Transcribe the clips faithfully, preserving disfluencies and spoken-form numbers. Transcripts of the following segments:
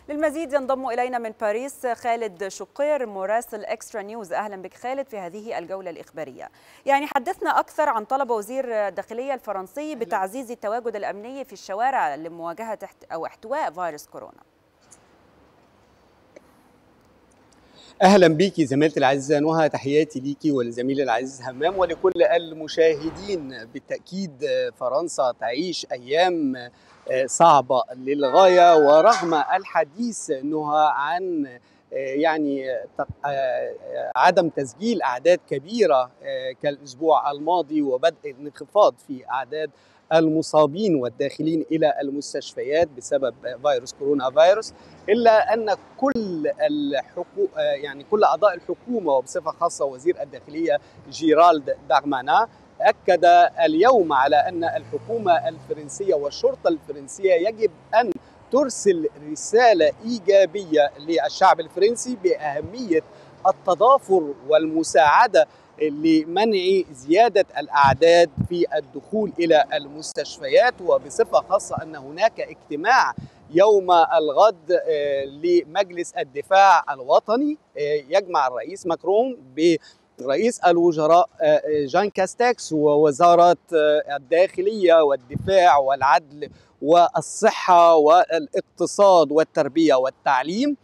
للمزيد ينضم إلينا من باريس خالد شقير مراسل إكسترا نيوز. أهلا بك خالد في هذه الجولة الإخبارية. يعني حدثنا أكثر عن طلب وزير الداخلية الفرنسي بتعزيز التواجد الأمني في الشوارع لمواجهة أو احتواء فيروس كورونا. اهلا بيكي زميلتي العزيزه نهى، تحياتي ليكي ولزميلي العزيز همام ولكل المشاهدين. بالتاكيد فرنسا تعيش ايام صعبه للغايه، ورغم الحديث نهى عن يعني عدم تسجيل اعداد كبيره كالاسبوع الماضي وبدء الانخفاض في اعداد المصابين والداخلين الى المستشفيات بسبب فيروس كورونا فيروس، الا ان كل الحكو... يعني كل اعضاء الحكومه وبصفه خاصه وزير الداخليه جيرالد دارمانا اكد اليوم على ان الحكومه الفرنسيه والشرطه الفرنسيه يجب ان ترسل رساله ايجابيه للشعب الفرنسي باهميه التضافر والمساعده لمنع زيادة الأعداد في الدخول إلى المستشفيات، وبصفة خاصة أن هناك اجتماع يوم الغد لمجلس الدفاع الوطني يجمع الرئيس ماكرون برئيس الوزراء جان كاستكس ووزارات الداخلية والدفاع والعدل والصحة والاقتصاد والتربية والتعليم.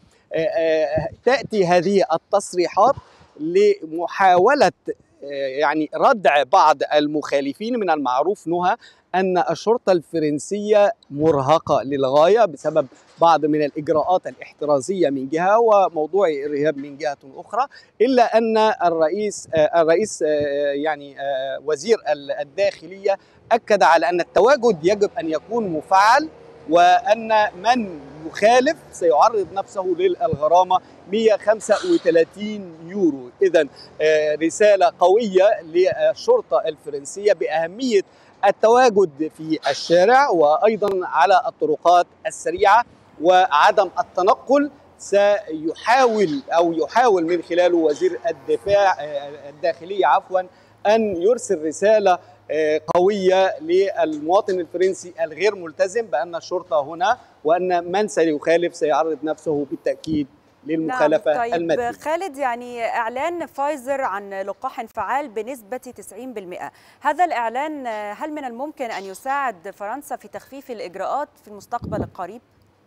تأتي هذه التصريحات لمحاولة يعني ردع بعض المخالفين. من المعروف نهى أن الشرطة الفرنسية مرهقة للغاية بسبب بعض من الإجراءات الاحترازية من جهة وموضوع الإرهاب من جهة أخرى، إلا أن الرئيس الرئيس يعني وزير الداخلية أكد على أن التواجد يجب أن يكون مفعل، وأن من يخالف سيعرض نفسه للغرامة مئة وخمسة وثلاثين يورو. إذن رسالة قوية للشرطة الفرنسية بأهمية التواجد في الشارع وأيضا على الطرقات السريعة وعدم التنقل. سيحاول أو يحاول من خلاله وزير الدفاع الداخلية عفوا أن يرسل رسالة قوية للمواطن الفرنسي الغير ملتزم بأن الشرطة هنا، وأن من سيخالف سيعرض نفسه بالتأكيد للمخالفة. نعم. طيب المادية. خالد، يعني إعلان فايزر عن لقاح فعال بنسبة تسعين بالمئة، هذا الإعلان هل من الممكن أن يساعد فرنسا في تخفيف الإجراءات في المستقبل القريب؟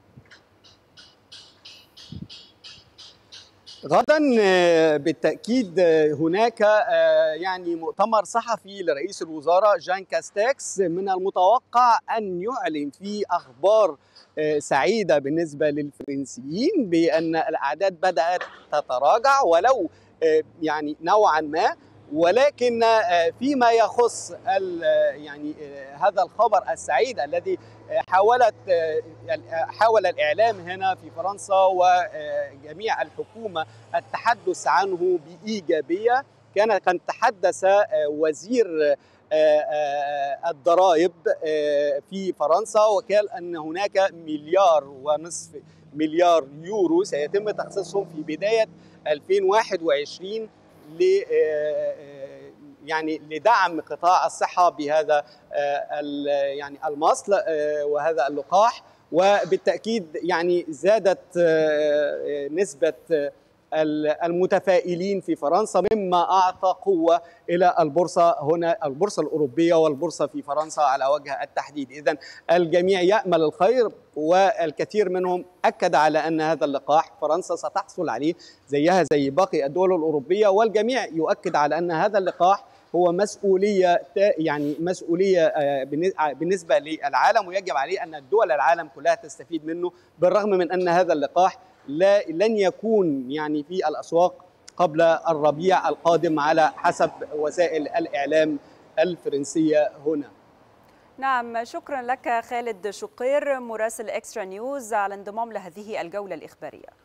غدا بالتأكيد هناك يعني مؤتمر صحفي لرئيس الوزراء جان كاستكس، من المتوقع أن يعلن فيه أخبار سعيدة بالنسبة للفرنسيين بأن الأعداد بدأت تتراجع ولو يعني نوعا ما، ولكن فيما يخص يعني هذا الخبر السعيد الذي حاولت حاول الإعلام هنا في فرنسا وجميع الحكومة التحدث عنه بإيجابية. كان قد تحدث وزير الضرائب في فرنسا وقال أن هناك مليار ونصف مليار يورو سيتم تخصيصهم في بداية ألفين وواحد وعشرين ل يعني لدعم قطاع الصحة بهذا يعني المصل وهذا اللقاح، وبالتأكيد يعني زادت نسبة المتفائلين في فرنسا مما أعطى قوة إلى البورصة هنا، البورصة الأوروبية والبورصة في فرنسا على وجه التحديد. إذن الجميع يأمل الخير، والكثير منهم أكد على أن هذا اللقاح فرنسا ستحصل عليه زيها زي باقي الدول الأوروبية، والجميع يؤكد على أن هذا اللقاح هو مسؤولية يعني مسؤولية بالنسبة للعالم، ويجب عليه أن الدول العالم كلها تستفيد منه، بالرغم من أن هذا اللقاح لا لن يكون يعني في الأسواق قبل الربيع القادم على حسب وسائل الإعلام الفرنسية هنا. نعم، شكرا لك خالد شقير مراسل إكسترا نيوز على انضمام لهذه الجولة الإخبارية.